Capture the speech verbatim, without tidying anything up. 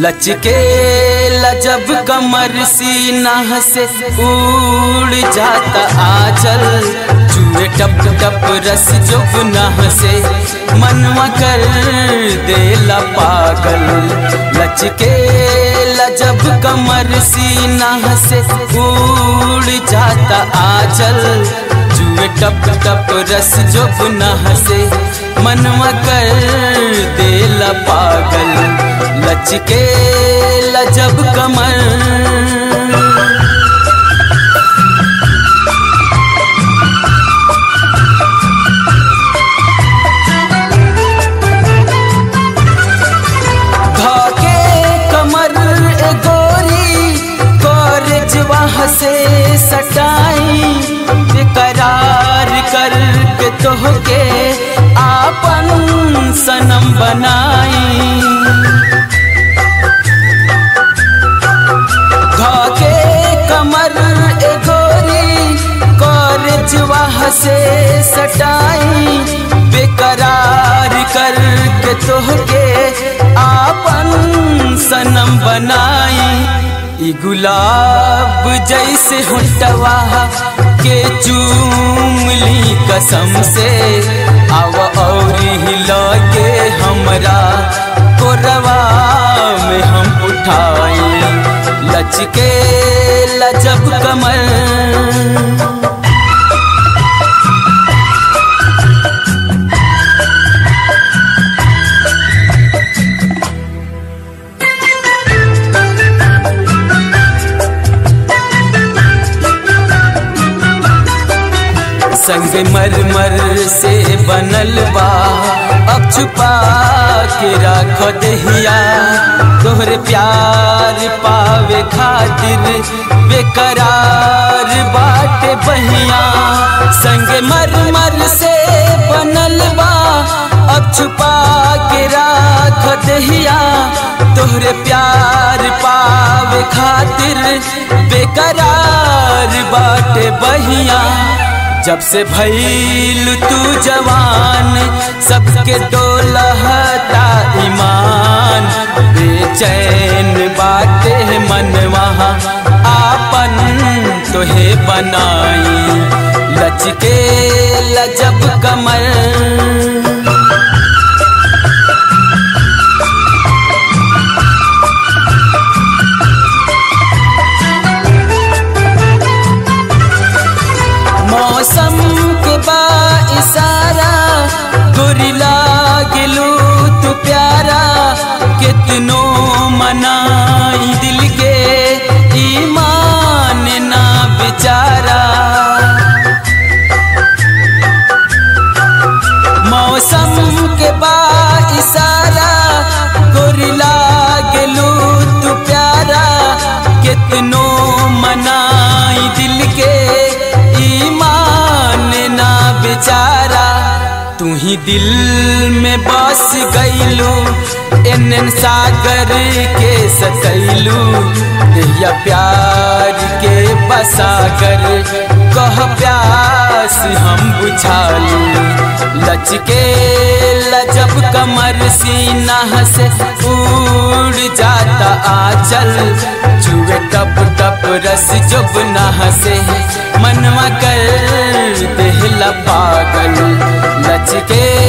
लचके लजब कमर सीना से उड़ जाता आंचल, चूहे टप टप रस जुगना से मनवा कर देला पागल। लचके लजब कमर सीना से उड़ जाता आंचल, चूहे टप टप रस जुगना से मनवा कर देला पागल। लचके लजब कमर धाके कमर ए गोरी कोरजवा से सटाई, बेकरार करके तोहके आपन सनम बनाई। धाके कमर ए गोरी कोरजवा से सटाई, बेकरार करके तोहके आपन सनम बनाई। ई गुलाब जैसे होठवा के चूमली कसम से, आव और लगे हमरा कोरवा में हम उठाई। लचके लजब कमर संग मरमर से बनल बा, अब छुपा के रख दहिया। तोहरे प्यार पावे खातिर बेकरार बाटे बहिया। संग मरमर से बनल बा, अब छुपा के रख दहिया। तोहरे प्यार पावे खातिर बेकरार बाटे बहिया। जब से भइल तू जवान, सबके डोलहता ईमान। बेचैन बाटे मनवा आपन तोहे बनाई। लचके लजब कमर मौसम के बा इशारा, गोरी लागलू तू प्यारा। कितनो मनाई दिल के ईमान ना बेचारा। मौसम के बा इशारा, गोरी लागलू तू प्यारा। कितनो मनाई दिल के ईमान ना बेचारा। तू ही दिल में बस गईलू, एनन सागर के सतैलू। या प्यार के बसागर कह प्यास हम बुझालू। लचके लजब कमर सीना से उड़ जाता आंचल, चूहे टप टप रस जुगना से मनवा कर देला पागल। लचके